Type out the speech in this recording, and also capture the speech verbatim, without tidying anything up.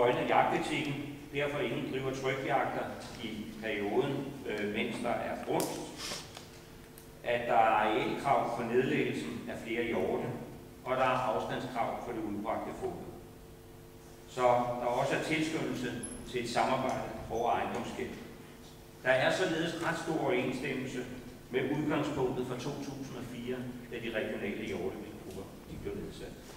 højne jagtetikken, derfor ingen driver trykjagter i perioden, øh, mens der er brunst. At der er arealkrav for nedlæggelsen af flere hjorte, og der er afstandskrav for det udbragte foder. Så der også er tilskyndelse til et samarbejde over ejendomsgæld. Der er således ret stor overensstemmelse med udgangspunktet fra to tusind og fire, da de regionale hjortevildsgrupper blev nedsat.